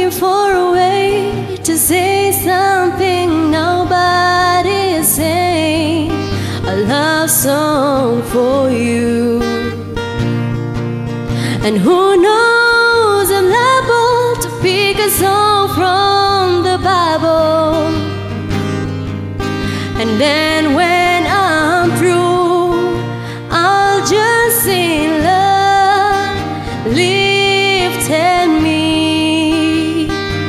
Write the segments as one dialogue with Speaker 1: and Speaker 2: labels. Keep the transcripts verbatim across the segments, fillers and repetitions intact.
Speaker 1: looking for a way to say something nobody is saying. A love song for you. And who knows, I'm liable to pick a song from the Bible. And then when I'm through, I'll just sing love lifted me.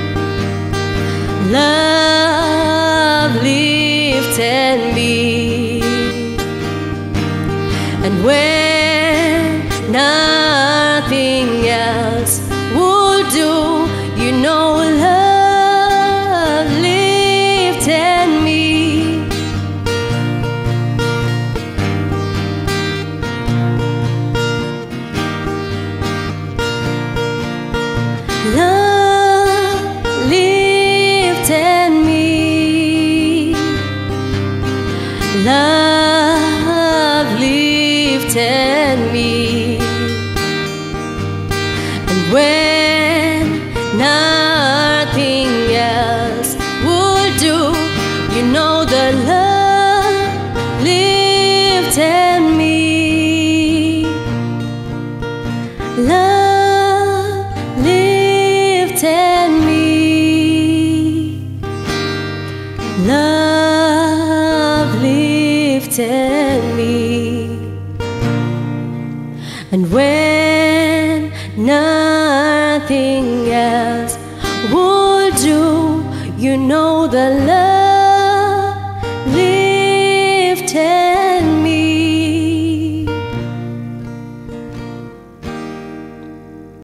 Speaker 1: Love lifted me. And when nothing else will do, you know love lifted me. Love lifted me. Love lifted me. And when nothing else would do, you know the love lifted me. Love lifted me. Love lifted me. And when nothing else would do, you know the love